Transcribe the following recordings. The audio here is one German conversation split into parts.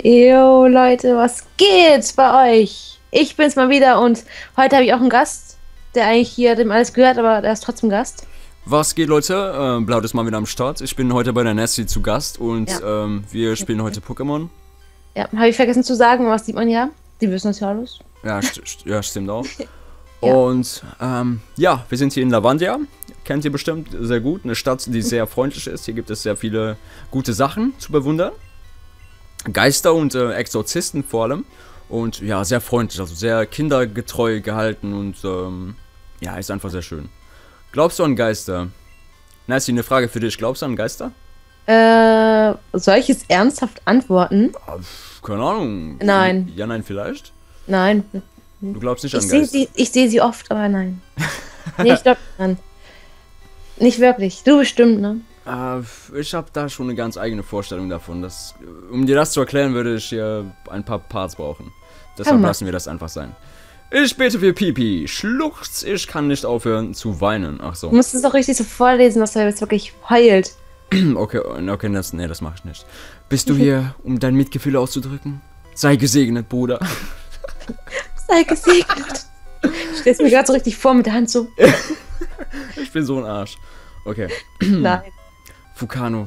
Jo, Leute, was geht bei euch? Ich bin's mal wieder und heute habe ich auch einen Gast, der eigentlich hier dem alles gehört, aber der ist trotzdem Gast. Was geht, Leute? Blaut ist mal wieder am Start. Ich bin heute bei der Nessie zu Gast und Ja. wir spielen heute Pokémon. Ja, habe ich vergessen zu sagen, was sieht man ja? Die wissen das ja alles. Ja, ja, stimmt auch. Ja. Und ja, wir sind hier in Lavandia. Kennt ihr bestimmt sehr gut. Eine Stadt, die sehr freundlich ist. Hier gibt es sehr viele gute Sachen zu bewundern. Geister und Exorzisten vor allem. Und ja, sehr freundlich, also sehr kindergetreu gehalten und ja, ist einfach sehr schön. Glaubst du an Geister? Nessie, eine Frage für dich. Glaubst du an Geister? Soll ich es ernsthaft antworten? Keine Ahnung. Nein. Ja, nein, vielleicht? Nein. Du glaubst nicht Ich an sehe Geister? ich sehe sie oft, aber nein. Nee, ich glaube nicht dran. Nicht wirklich. Du bestimmt, ne? Ich habe da schon eine ganz eigene Vorstellung davon. Um dir das zu erklären, würde ich hier ein paar Parts brauchen. Deshalb Hammer. lassen wir das einfach sein. Ich bete für Pipi. Schluchz, ich kann nicht aufhören zu weinen. Ach Du so. musst es doch richtig so vorlesen, dass er jetzt wirklich heult. Okay, nee, das mache ich nicht. Bist du hier, um dein Mitgefühl auszudrücken? Sei gesegnet, Bruder. Sei gesegnet. Stellst mir gerade so richtig vor mit der Hand so. Ich bin so ein Arsch. Okay. Nein. Fukano,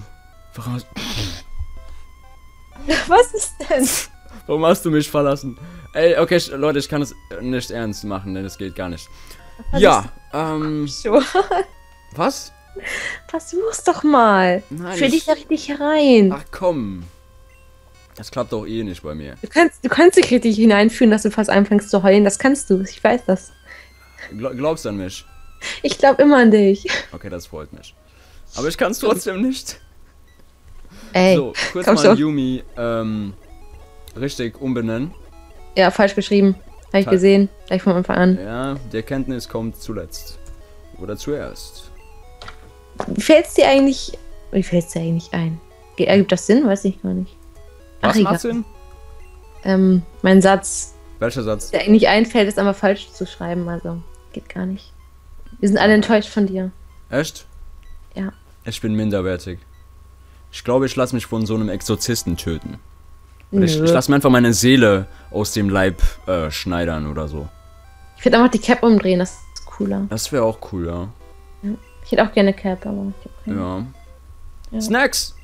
Was ist denn? warum hast du mich verlassen? Ey, okay, Leute, ich kann es nicht ernst machen, denn es geht gar nicht. Ja, So. was? Versuch's doch mal. Nein, Fühl dich da richtig herein. Ach komm. Das klappt doch eh nicht bei mir. Du kannst dich richtig hineinfühlen, dass du fast anfängst zu heulen. Das kannst du. Ich weiß das. Glaubst du an mich? Ich glaube immer an dich. Okay, das freut mich. Aber ich kann es trotzdem nicht. Ey, So, kurz komm mal schon. Yumi richtig umbenennen. Ja, falsch geschrieben. Habe ich Tal- gesehen. Gleich von Anfang an. Ja, die Erkenntnis kommt zuletzt. Oder zuerst. Wie fällt's dir eigentlich ein? Ergibt das Sinn? Weiß ich gar nicht. Was, egal. Martin? Mein Satz, Welcher Satz? der eigentlich einfällt, ist aber falsch zu schreiben. Also, geht gar nicht. Wir sind alle enttäuscht von dir. Echt? Ja. Ich bin minderwertig. Ich glaube, ich lasse mich von so einem Exorzisten töten. Oder ich Nö. lasse mir einfach meine Seele aus dem Leib schneidern oder so. Ich würde einfach die Cap umdrehen, das ist cooler. Das wäre auch cool, ja. Ich hätte auch gerne Cap, aber ich hab keine. Ja. Ja. Snacks!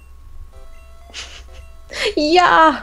Ja!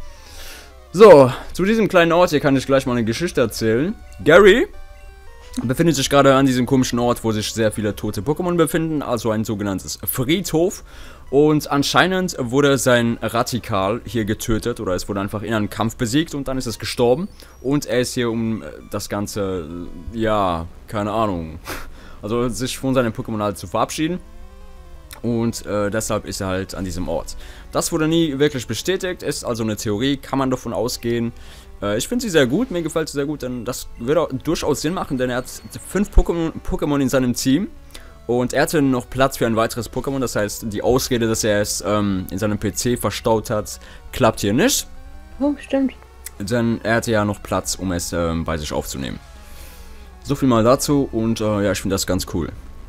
So, zu diesem kleinen Ort hier kann ich gleich mal eine Geschichte erzählen. Gary befindet sich gerade an diesem komischen Ort, wo sich sehr viele tote Pokémon befinden, also ein sogenanntes Friedhof. Und anscheinend wurde sein Radikal hier getötet oder es wurde einfach in einem Kampf besiegt und dann ist es gestorben. Und er ist hier, um das Ganze, ja, keine Ahnung, also sich von seinen Pokémon halt zu verabschieden. Und deshalb ist er halt an diesem Ort. Das wurde nie wirklich bestätigt, ist also eine Theorie, kann man davon ausgehen. Ich finde sie sehr gut, mir gefällt sie sehr gut, denn das würde auch durchaus Sinn machen, denn er hat 5 Pokémon in seinem Team. Und er hatte noch Platz für ein weiteres Pokémon, das heißt, die Ausrede, dass er es in seinem PC verstaut hat, klappt hier nicht. Oh, stimmt. Denn er hatte ja noch Platz, um es bei sich aufzunehmen. So viel mal dazu und ja, ich finde das ganz cool.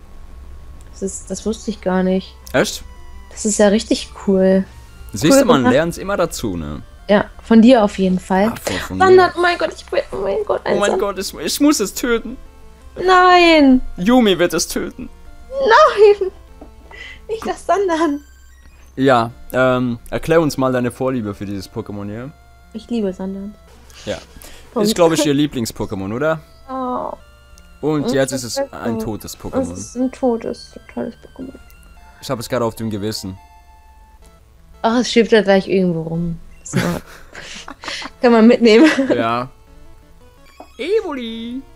Das wusste ich gar nicht. Echt? Das ist ja richtig cool. Siehst du, man gemacht. lernt immer dazu, ne? Ja, von dir auf jeden Fall. Ah, von Sandern, oh mein Gott, oh mein Gott, Oh mein Gott, ich muss es töten. Nein! Yumi wird es töten. Nein! Nicht das Sandern. Ja, erklär uns mal deine Vorliebe für dieses Pokémon hier. Ich liebe Sandern. Ja. Punkt. Ist, glaube ich, ihr Lieblings-Pokémon, oder? Oh, Und Und jetzt ist es das ein Beste. totes es Pokémon. ist ein tolles Pokémon. Ich habe es gerade auf dem Gewissen. Ach, es schwebt da gleich irgendwo rum. Ist in Ordnung. Kann man mitnehmen. Ja. Evoli.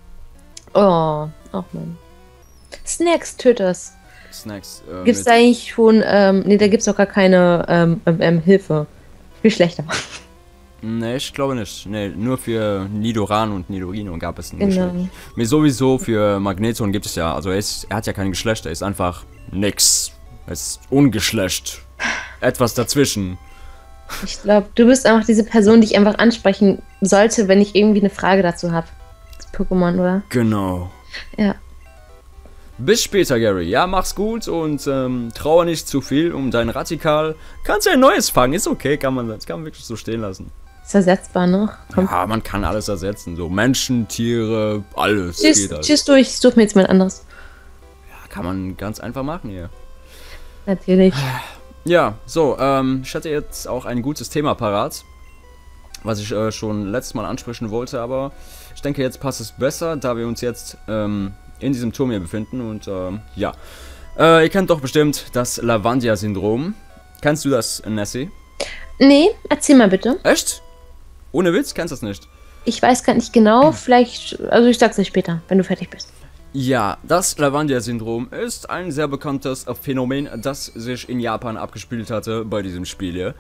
Oh, ach man. Snacks, töters. Snacks. Gibt's da eigentlich schon, nee, da gibt's doch gar keine Hilfe. Viel schlechter. Ne, ich glaube nicht. Ne, nur für Nidoran und Nidorino gab es ein Genau. Geschlecht. Mir sowieso für Magneton gibt es ja, also er hat ja kein Geschlecht, er ist einfach nix. Er ist ungeschlecht. Etwas dazwischen. Ich glaube, du bist einfach diese Person, die ich einfach ansprechen sollte, wenn ich irgendwie eine Frage dazu habe. Das Pokémon, oder? Genau. Ja. Bis später, Gary. Ja, mach's gut und trauer nicht zu viel um dein Radikal. Kannst ja ein neues fangen, ist okay, kann man wirklich so stehen lassen. Ist ersetzbar noch. Komm. Ja, man kann alles ersetzen, so Menschen, Tiere, alles. Tschüss durch, ich suche mir jetzt mal ein anderes. Ja, kann man ganz einfach machen hier. Natürlich. Ja, so, ich hatte jetzt auch ein gutes Thema parat, was ich schon letztes Mal ansprechen wollte, aber ich denke, jetzt passt es besser, da wir uns jetzt in diesem Turm hier befinden und ja. Ihr kennt doch bestimmt das Lavandia-Syndrom. Kennst du das, Nessie? Nee, erzähl mal bitte. Echt? Ohne Witz, kennst du das nicht? Ich weiß gar nicht genau, vielleicht, also ich sag's dir später, wenn du fertig bist. Ja, das Lavandia-Syndrom ist ein sehr bekanntes Phänomen, das sich in Japan abgespielt hatte bei diesem Spiel hier.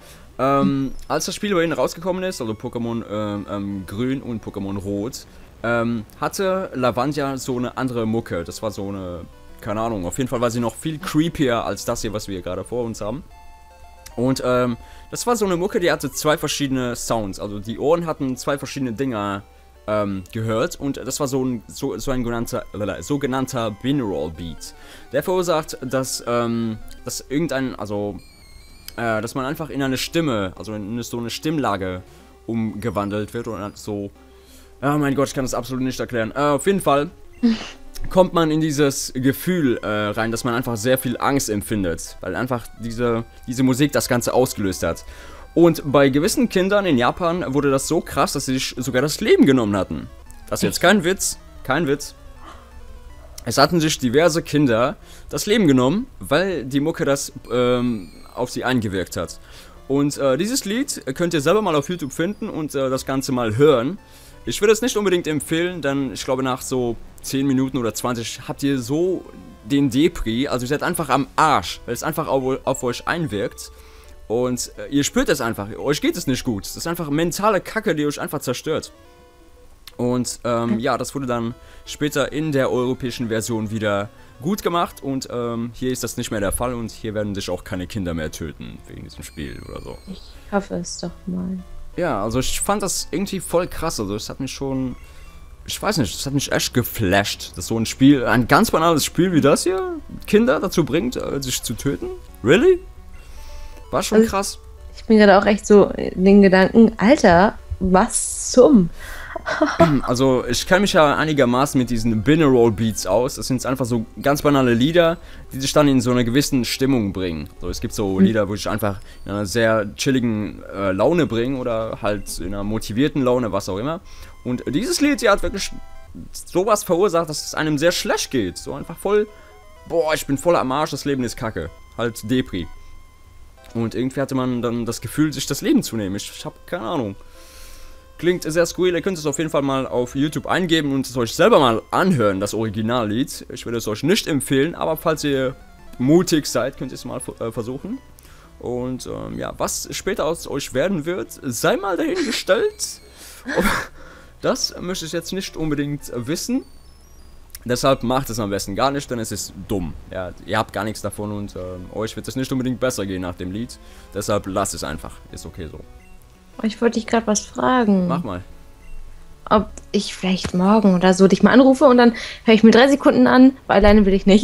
Als das Spiel bei ihnen rausgekommen ist, also Pokémon Grün und Pokémon Rot, hatte Lavandia so eine andere Mucke. Das war so eine, keine Ahnung, auf jeden Fall war sie noch viel creepier als das hier, was wir gerade vor uns haben. Und das war so eine Mucke, die hatte zwei verschiedene Sounds. Also die Ohren hatten zwei verschiedene Dinger gehört. Und das war so ein sogenannter Binaural Beat. Der verursacht, dass irgendein, also dass man einfach in eine Stimme, also in so eine Stimmlage umgewandelt wird. Und so, oh mein Gott, ich kann das absolut nicht erklären. Auf jeden Fall kommt man in dieses Gefühl rein, dass man einfach sehr viel Angst empfindet, weil einfach diese Musik das Ganze ausgelöst hat. Und bei gewissen Kindern in Japan wurde das so krass, dass sie sich sogar das Leben genommen hatten. Das ist jetzt kein Witz, kein Witz. Es hatten sich diverse Kinder das Leben genommen, weil die Mucke das auf sie eingewirkt hat. Und dieses Lied könnt ihr selber mal auf YouTube finden und das Ganze mal hören. Ich würde es nicht unbedingt empfehlen, denn ich glaube nach so 10 Minuten oder 20 habt ihr so den Depri, also ihr seid einfach am Arsch, weil es einfach auf euch einwirkt und ihr spürt es einfach, euch geht es nicht gut, das ist einfach mentale Kacke, die euch einfach zerstört. Und ja, das wurde dann später in der europäischen Version wieder gut gemacht und hier ist das nicht mehr der Fall und hier werden sich auch keine Kinder mehr töten wegen diesem Spiel oder so. Ich hoffe es doch mal. Ja, also ich fand das irgendwie voll krass, also es hat mich schon, ich weiß nicht, das hat mich echt geflasht, dass so ein Spiel, ein ganz banales Spiel wie das hier, Kinder dazu bringt, sich zu töten. Really? War schon krass. Ich bin gerade auch echt so in den Gedanken, Alter, was zum? Also ich kenne mich ja einigermaßen mit diesen Binaural Beats aus. Das sind einfach so ganz banale Lieder, die sich dann in so einer gewissen Stimmung bringen. Also es gibt so Lieder, wo ich einfach in einer sehr chilligen Laune bringen oder halt in einer motivierten Laune, was auch immer. Und dieses Lied hier hat wirklich sowas verursacht, dass es einem sehr schlecht geht. So einfach voll, boah, ich bin voll am Arsch, das Leben ist kacke. Halt Depri. Und irgendwie hatte man dann das Gefühl, sich das Leben zu nehmen. Ich hab keine Ahnung. Klingt sehr skurril, ihr könnt es auf jeden Fall mal auf YouTube eingeben und es euch selber mal anhören, das Originallied. Ich würde es euch nicht empfehlen, aber falls ihr mutig seid, könnt ihr es mal versuchen. Und ja, was später aus euch werden wird, sei mal dahingestellt. Das möchte ich jetzt nicht unbedingt wissen. Deshalb macht es am besten gar nicht, denn es ist dumm. Ja, ihr habt gar nichts davon und euch wird es nicht unbedingt besser gehen nach dem Lied. Deshalb lasst es einfach, ist okay so. Ich wollte dich gerade was fragen. Mach mal. Ob ich vielleicht morgen oder so dich mal anrufe und dann höre ich mir 3 Sekunden an, weil alleine will ich nicht.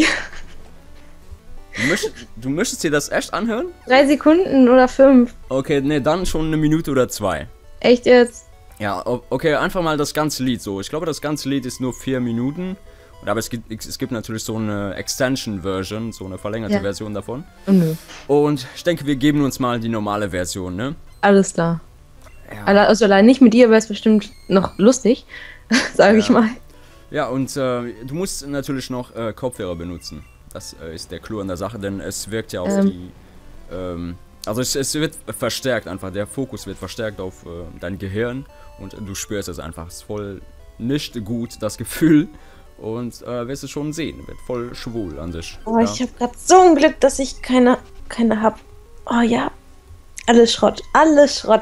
Du möchtest dir das echt anhören? 3 Sekunden oder 5. Okay, ne, dann schon eine Minute oder 2. Echt jetzt? Ja, okay, einfach mal das ganze Lied so. Ich glaube, das ganze Lied ist nur 4 Minuten. Aber es gibt natürlich so eine Extension-Version, so eine verlängerte Version davon. Nö. Und ich denke, wir geben uns mal die normale Version, ne? Alles klar. Ja. Also allein nicht mit dir wäre es bestimmt noch lustig, sage ich mal. Ja, und du musst natürlich noch Kopfhörer benutzen. Das ist der Clou an der Sache, denn es wirkt ja auf die... also es wird verstärkt einfach, der Fokus wird verstärkt auf dein Gehirn und du spürst es einfach. Es ist voll nicht gut, das Gefühl. Und wirst du schon sehen, wird voll schwul an sich. Oh, ja. Ich habe gerade so ein Glück, dass ich keine hab. Oh ja, alles Schrott, alles Schrott.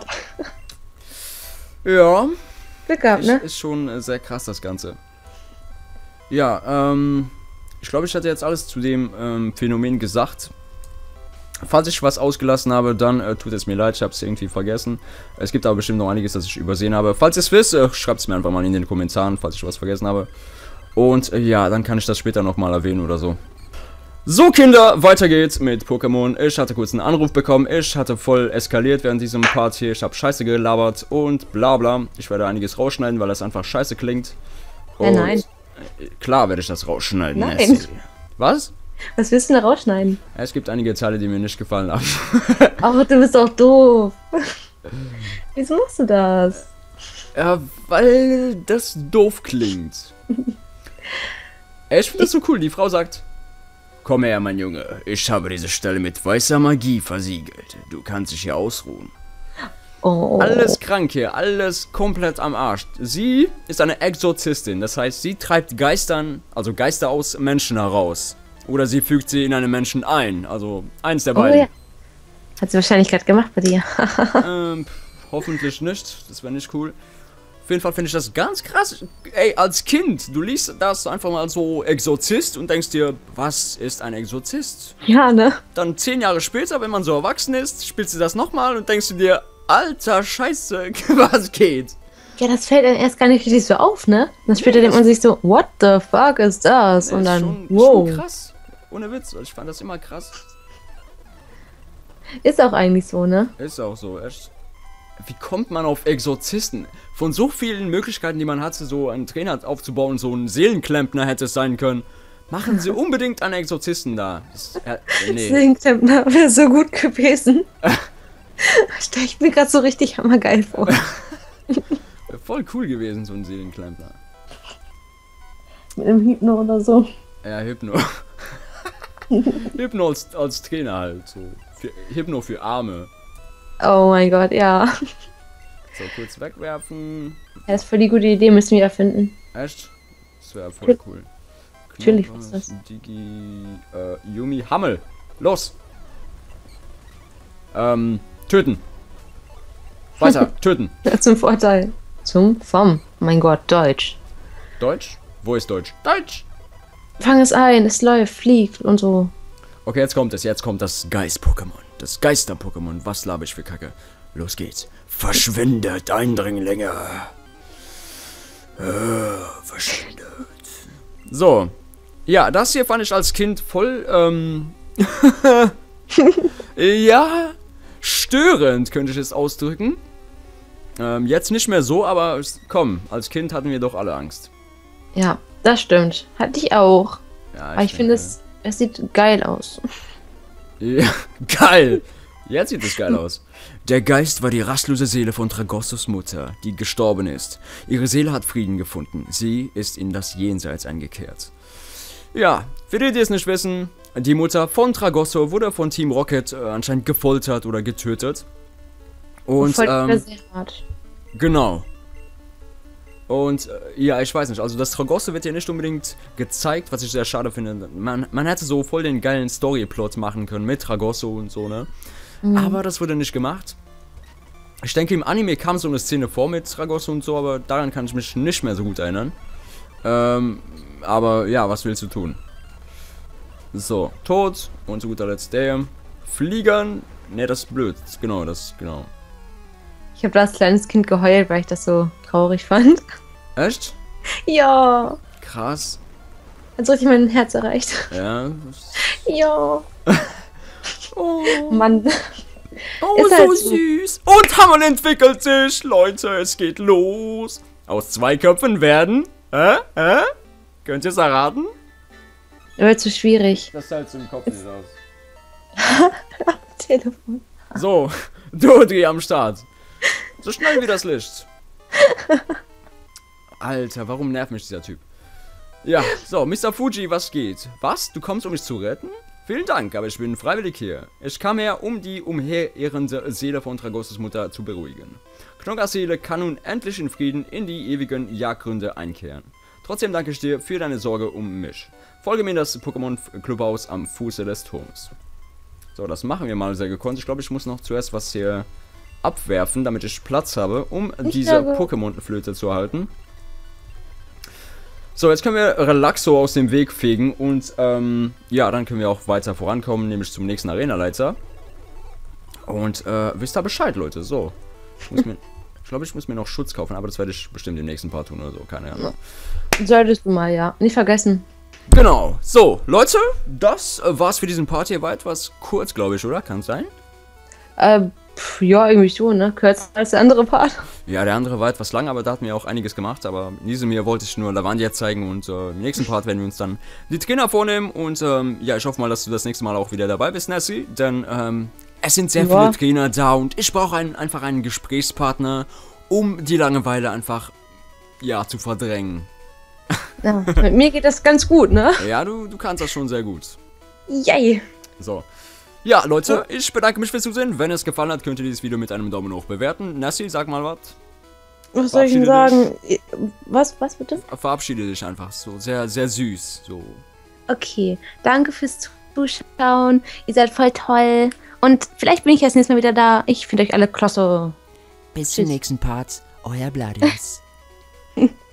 Ja. Glück gehabt, ne? Ist schon sehr krass, das Ganze. Ja, ich glaube, ich hatte jetzt alles zu dem Phänomen gesagt. Falls ich was ausgelassen habe, dann tut es mir leid, ich habe es irgendwie vergessen. Es gibt aber bestimmt noch einiges, das ich übersehen habe. Falls ihr es wisst, schreibt es mir einfach mal in den Kommentaren, falls ich was vergessen habe. Und ja, dann kann ich das später nochmal erwähnen oder so. So, Kinder, weiter geht's mit Pokémon. Ich hatte kurz einen Anruf bekommen. Ich hatte voll eskaliert während diesem Part hier. Ich habe Scheiße gelabert und bla bla. Ich werde einiges rausschneiden, weil das einfach scheiße klingt. Und nein. Klar werde ich das rausschneiden. Nein. Nessie. Was? Was willst du denn da rausschneiden? Ja, es gibt einige Teile, die mir nicht gefallen haben. Ach, du bist doch doof. Wieso machst du das? Ja, weil das doof klingt. Ich finde das so cool. Die Frau sagt: Komm her, mein Junge. Ich habe diese Stelle mit weißer Magie versiegelt. Du kannst dich hier ausruhen. Oh. Alles krank hier, alles komplett am Arsch. Sie ist eine Exorzistin, das heißt, sie treibt Geistern, also Geister aus Menschen heraus. Oder sie fügt sie in einen Menschen ein, also eins der beiden. Ja. Hat sie wahrscheinlich gerade gemacht bei dir. Hoffentlich nicht, das wäre nicht cool. Auf jeden Fall finde ich das ganz krass. Ey, als Kind, du liest das einfach mal so Exorzist und denkst dir, was ist ein Exorzist? Ja, ne? Dann 10 Jahre später, wenn man so erwachsen ist, spielst du das nochmal und denkst du dir, alter Scheiße, was geht? Ja, das fällt dann erst gar nicht richtig so auf, ne? Dann später denkt man sich so, what the fuck ist das? Und dann, schon krass. Ohne Witz, ich fand das immer krass. Ist auch eigentlich so, ne? Ist auch so, echt. Wie kommt man auf Exorzisten? Von so vielen Möglichkeiten, die man hatte, so einen Trainer aufzubauen, so ein Seelenklempner hätte es sein können. Machen Sie unbedingt einen Exorzisten da. Nee. Seelenklempner wäre so gut gewesen. Stell ich mir gerade so richtig hammergeil vor. Wäre voll cool gewesen, so ein Seelenklempner. Mit einem Hypno oder so. Ja, Hypno. Hypno als Trainer halt, so. Hypno für Arme. Oh mein Gott, ja. So, kurz wegwerfen. Ja, das ist voll die gute Idee, müssen wir erfinden. Echt? Das wäre voll cool. Natürlich Knoppers, ist das. Digi, Yumi, Hammel. Los! Töten. Weiter, töten. Ja, zum Vorteil. Vom. Mein Gott, Deutsch. Deutsch? Wo ist Deutsch? Deutsch! Fang es ein, es läuft, fliegt und so. Okay, jetzt kommt das Geist-Pokémon. Das Geister-Pokémon. Was laber ich für Kacke? Los geht's. Verschwindet, Eindringlinge. Verschwindet. So. Ja, das hier fand ich als Kind voll, ja, störend, könnte ich es ausdrücken. Jetzt nicht mehr so, aber komm, als Kind hatten wir doch alle Angst. Ja, das stimmt. Hatte ich auch. Ja, Aber ich finde, es sieht geil aus. Ja, geil! Jetzt sieht es geil aus. Der Geist war die rastlose Seele von Tragossos Mutter, die gestorben ist. Ihre Seele hat Frieden gefunden. Sie ist in das Jenseits eingekehrt. Ja, für die es nicht wissen, die Mutter von Tragosso wurde von Team Rocket anscheinend gefoltert oder getötet. Und, sehr hart. Genau. Und, ja, ich weiß nicht, also das Tragosso wird hier nicht unbedingt gezeigt, was ich sehr schade finde. Man hätte so voll den geilen Storyplot machen können mit Tragosso und so, ne? Mhm. Aber das wurde nicht gemacht. Ich denke, im Anime kam so eine Szene vor mit Tragosso und so, aber daran kann ich mich nicht mehr so gut erinnern. Aber ja, was willst du tun? So, tot. Und zu guter Letzt der. Fliegern. Ne, das ist blöd. Genau. Ich habe da als kleines Kind geheult, weil ich das so traurig fand. Echt? Ja. Krass. Hat so richtig mein Herz erreicht. Ja. Ja. Oh. Mann. Oh, ist so halt süß. Und Hammern entwickelt sich. Leute, es geht los. Aus 2 Köpfen werden... Könnt ihr es erraten? Wird zu schwierig. Das halt im Kopf nicht aus. Telefon. So, Dodri am Start. So schnell wie das Licht. Alter, warum nervt mich dieser Typ? Ja, so, Mr. Fuji, was geht? Was? Du kommst, um mich zu retten? Vielen Dank, aber ich bin freiwillig hier. Ich kam her, um die umherirrende Seele von Tragossos Mutter zu beruhigen. Knoggas Seele kann nun endlich in Frieden in die ewigen Jagdgründe einkehren. Trotzdem danke ich dir für deine Sorge um mich. Folge mir in das Pokémon-Clubhaus am Fuße des Turms. So, das machen wir mal sehr gekonnt. Ich glaube, ich muss noch zuerst was hier abwerfen, damit ich Platz habe, um diese Pokémon-Flöte zu erhalten. So, jetzt können wir Relaxo aus dem Weg fegen und, ja, dann können wir auch weiter vorankommen, nämlich zum nächsten Arena-Leiter. Und, wisst ihr Bescheid, Leute, so. Ich glaube, ich muss mir noch Schutz kaufen, aber das werde ich bestimmt im nächsten Part tun oder so, keine Ahnung. Solltest du mal, ja. Nicht vergessen. Genau. So, Leute, das war's für diesen Part hier. War etwas kurz, glaube ich, oder? Kann es sein? Ja, irgendwie schon, ne? Kürzer als der andere Part. Ja, der andere war etwas lang, aber da hatten wir auch einiges gemacht. Aber in diesem hier wollte ich nur Lavandia zeigen und im nächsten Part werden wir uns dann die Trainer vornehmen. Und ja, ich hoffe mal, dass du das nächste Mal auch wieder dabei bist, Nessie. Denn es sind sehr viele Trainer da und ich brauche einfach einen Gesprächspartner, um die Langeweile einfach, ja, zu verdrängen. Ja, mit mir geht das ganz gut, ne? Ja, du kannst das schon sehr gut. Yay! So. Ja, Leute, ich bedanke mich fürs Zusehen. Wenn es gefallen hat, könnt ihr dieses Video mit einem Daumen hoch bewerten. Nessie, sag mal was. Was soll ich denn sagen? Was bitte? Verabschiede dich einfach. So sehr, sehr süß. So. Okay, danke fürs Zuschauen. Ihr seid voll toll. Und vielleicht bin ich das nächste Mal wieder da. Ich finde euch alle klasse. Bis zum nächsten Part. Euer Bladius.